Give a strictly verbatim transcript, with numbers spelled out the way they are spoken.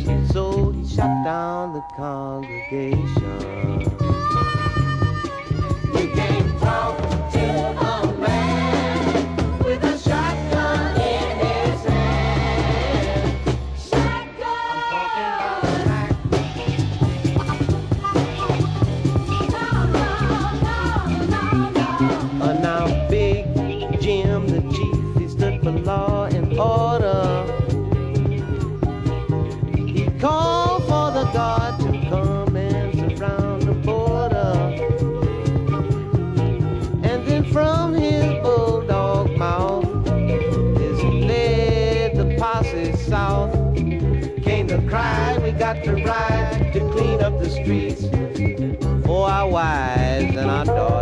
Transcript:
So he shut down the congregation. You can't talk to a man with a shotgun in his hand. Shotgun! Uh, now Big Jim, the chief, he stood for law and order. He called for the guard to come and surround the border. And then from his bulldog mouth, as he led the posse south, came the cry, we got to ride to clean up the streets for our wives and our daughters.